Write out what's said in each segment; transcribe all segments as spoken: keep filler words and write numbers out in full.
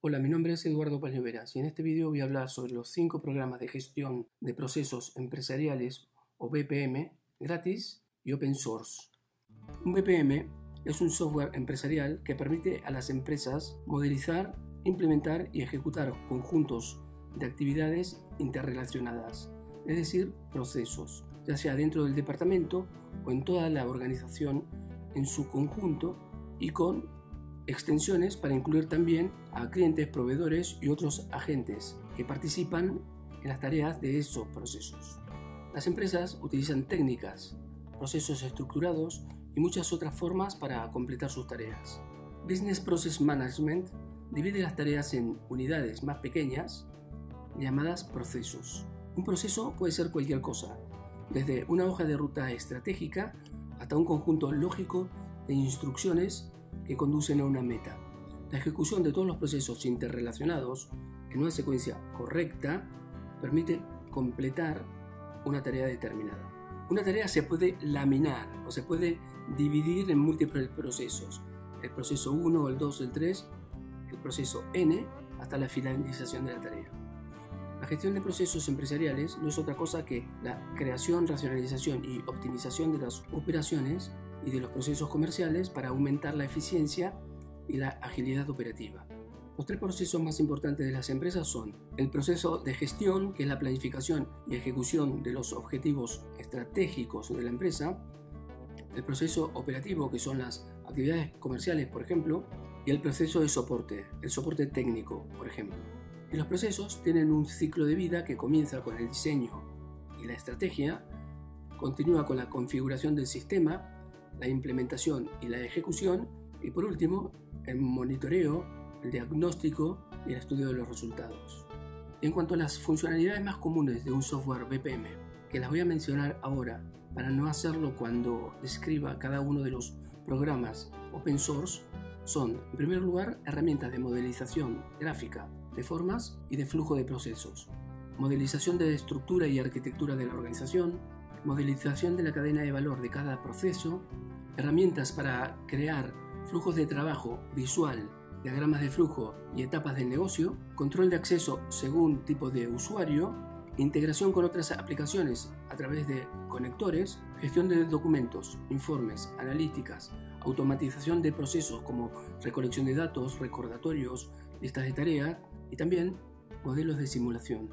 Hola, mi nombre es Eduardo Paz Lloveras y en este video voy a hablar sobre los cinco programas de gestión de procesos empresariales o B P M gratis y open source. Un B P M es un software empresarial que permite a las empresas modelizar, implementar y ejecutar conjuntos de actividades interrelacionadas, es decir, procesos, ya sea dentro del departamento o en toda la organización en su conjunto y con extensiones para incluir también a clientes, proveedores y otros agentes que participan en las tareas de esos procesos. Las empresas utilizan técnicas, procesos estructurados y muchas otras formas para completar sus tareas. Business Process Management divide las tareas en unidades más pequeñas llamadas procesos. Un proceso puede ser cualquier cosa, desde una hoja de ruta estratégica hasta un conjunto lógico de instrucciones que conducen a una meta. La ejecución de todos los procesos interrelacionados en una secuencia correcta permite completar una tarea determinada. Una tarea se puede laminar o se puede dividir en múltiples procesos. El proceso uno, el dos, el tres, el proceso N, hasta la finalización de la tarea. La gestión de procesos empresariales no es otra cosa que la creación, racionalización y optimización de las operaciones y de los procesos comerciales para aumentar la eficiencia y la agilidad operativa. Los tres procesos más importantes de las empresas son el proceso de gestión, que es la planificación y ejecución de los objetivos estratégicos de la empresa, el proceso operativo, que son las actividades comerciales, por ejemplo, y el proceso de soporte, el soporte técnico, por ejemplo. Y los procesos tienen un ciclo de vida que comienza con el diseño y la estrategia, continúa con la configuración del sistema, la implementación y la ejecución, y por último, el monitoreo, el diagnóstico y el estudio de los resultados. En cuanto a las funcionalidades más comunes de un software B P M, que las voy a mencionar ahora para no hacerlo cuando describa cada uno de los programas open source, son, en primer lugar, herramientas de modelización gráfica de formas y de flujo de procesos, modelización de estructura y arquitectura de la organización, modelización de la cadena de valor de cada proceso, herramientas para crear flujos de trabajo visual, diagramas de flujo y etapas del negocio, control de acceso según tipo de usuario, integración con otras aplicaciones a través de conectores, gestión de documentos, informes, analíticas, automatización de procesos como recolección de datos, recordatorios, listas de tareas y también modelos de simulación.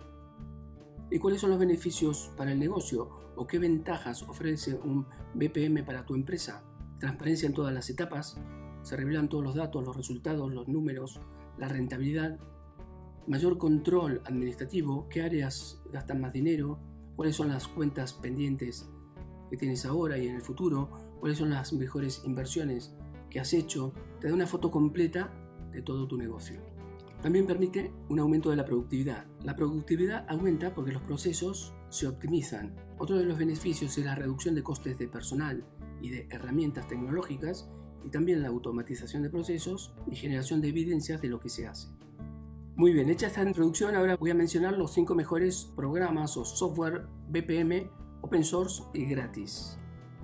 ¿Y cuáles son los beneficios para el negocio o qué ventajas ofrece un B P M para tu empresa? Transparencia en todas las etapas, se revelan todos los datos, los resultados, los números, la rentabilidad, mayor control administrativo, qué áreas gastan más dinero, cuáles son las cuentas pendientes que tienes ahora y en el futuro, cuáles son las mejores inversiones que has hecho, te da una foto completa de todo tu negocio. También permite un aumento de la productividad. La productividad aumenta porque los procesos se optimizan. Otro de los beneficios es la reducción de costes de personal y de herramientas tecnológicas y también la automatización de procesos y generación de evidencias de lo que se hace. Muy bien, hecha esta introducción, ahora voy a mencionar los cinco mejores programas o software B P M open source y gratis.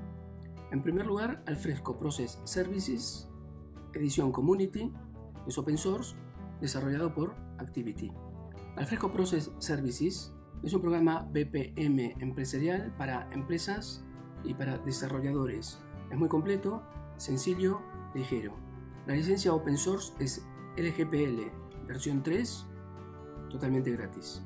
En primer lugar, Alfresco Process Services, edición Community, es open source, desarrollado por Activity. Alfresco Process Services es un programa B P M empresarial para empresas y para desarrolladores. Es muy completo, sencillo, ligero. La licencia open source es L G P L versión tres, totalmente gratis.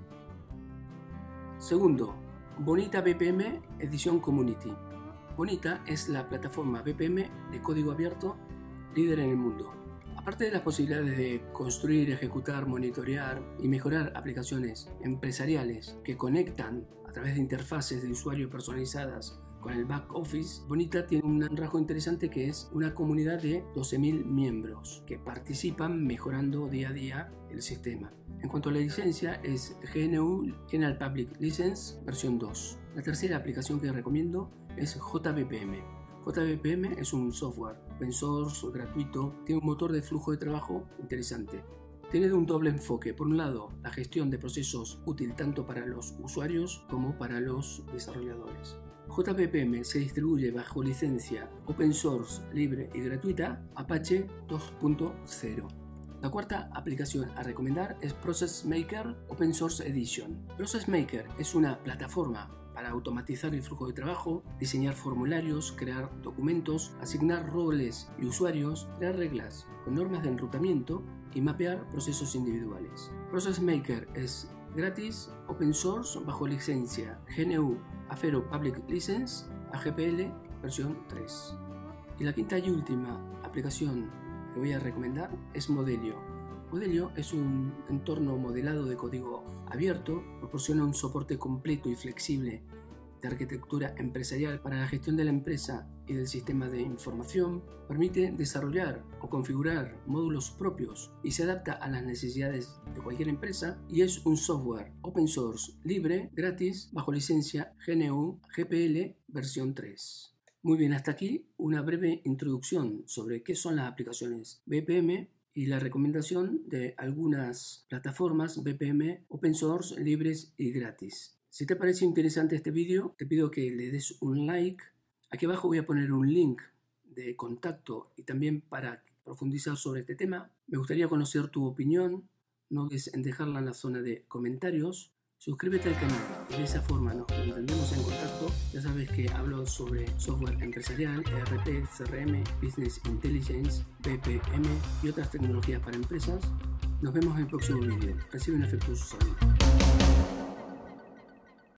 Segundo, Bonita B P M edición Community. Bonita es la plataforma B P M de código abierto líder en el mundo. Aparte de las posibilidades de construir, ejecutar, monitorear y mejorar aplicaciones empresariales que conectan a través de interfaces de usuario personalizadas con el back office, Bonita tiene un rasgo interesante que es una comunidad de doce mil miembros que participan mejorando día a día el sistema. En cuanto a la licencia, es G N U General Public License versión dos. La tercera aplicación que recomiendo es J B P M. J B P M es un software open source, gratuito, tiene un motor de flujo de trabajo interesante. Tiene un doble enfoque. Por un lado, la gestión de procesos útil tanto para los usuarios como para los desarrolladores. J B P M se distribuye bajo licencia open source, libre y gratuita Apache dos punto cero. La cuarta aplicación a recomendar es Process Maker Open Source Edition. Process Maker es una plataforma para automatizar el flujo de trabajo, diseñar formularios, crear documentos, asignar roles y usuarios, crear reglas con normas de enrutamiento y mapear procesos individuales. Process Maker es gratis, open source, bajo licencia G N U Affero Public License A G P L versión tres. Y la quinta y última aplicación que voy a recomendar es Modelio. Modelio es un entorno modelado de código abierto, proporciona un soporte completo y flexible de arquitectura empresarial para la gestión de la empresa y del sistema de información, permite desarrollar o configurar módulos propios y se adapta a las necesidades de cualquier empresa, y es un software open source libre, gratis, bajo licencia G N U G P L versión tres. Muy bien, hasta aquí una breve introducción sobre qué son las aplicaciones B P M y la recomendación de algunas plataformas B P M open source, libres y gratis. Si te parece interesante este vídeo, te pido que le des un like. Aquí abajo voy a poner un link de contacto y también para profundizar sobre este tema. Me gustaría conocer tu opinión. No dudes en dejarla en la zona de comentarios. Suscríbete al canal y de esa forma nos mantendremos en contacto. Ya sabes que hablo sobre software empresarial, E R P, C R M, Business Intelligence, B P M y otras tecnologías para empresas. Nos vemos en el próximo vídeo. Recibe un afectuoso saludo.